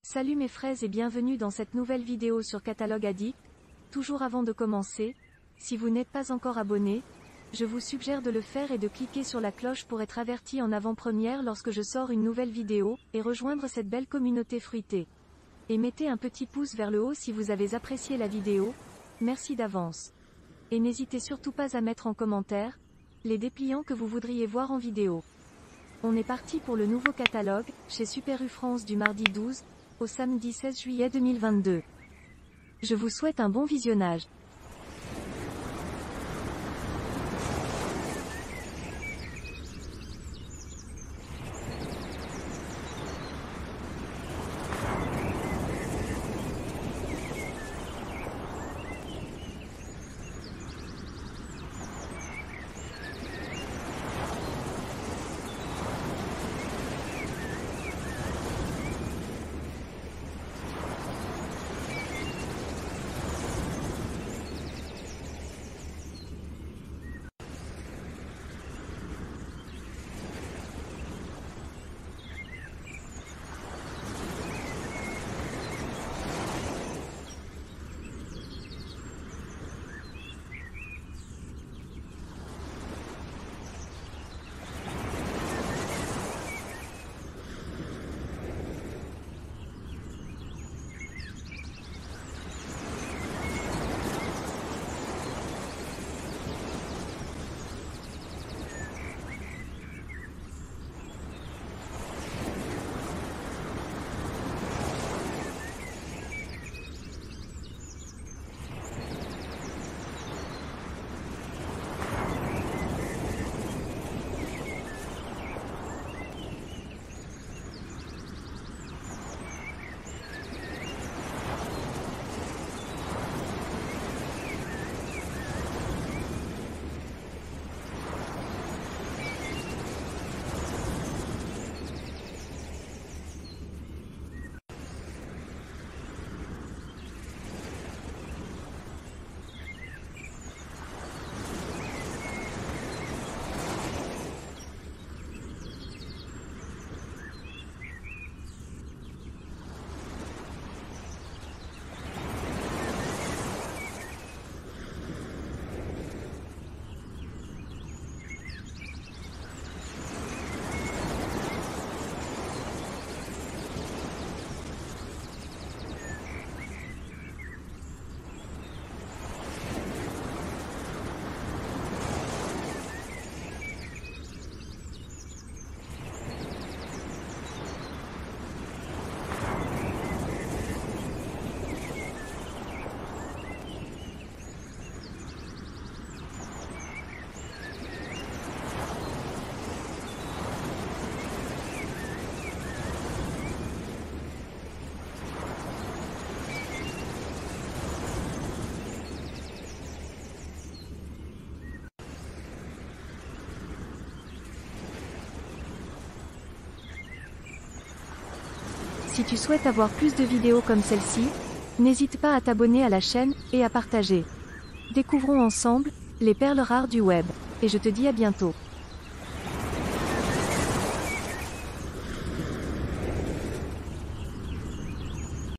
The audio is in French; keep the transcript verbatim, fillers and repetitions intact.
Salut mes fraises et bienvenue dans cette nouvelle vidéo sur Catalogue Addict. Toujours avant de commencer, si vous n'êtes pas encore abonné, je vous suggère de le faire et de cliquer sur la cloche pour être averti en avant-première lorsque je sors une nouvelle vidéo, et rejoindre cette belle communauté fruitée. Et mettez un petit pouce vers le haut si vous avez apprécié la vidéo, merci d'avance. Et n'hésitez surtout pas à mettre en commentaire les dépliants que vous voudriez voir en vidéo. On est parti pour le nouveau catalogue, chez Super U France du mardi douze au samedi seize juillet deux mille vingt-deux. Je vous souhaite un bon visionnage. Si tu souhaites avoir plus de vidéos comme celle-ci, n'hésite pas à t'abonner à la chaîne, et à partager. Découvrons ensemble les perles rares du web, et je te dis à bientôt.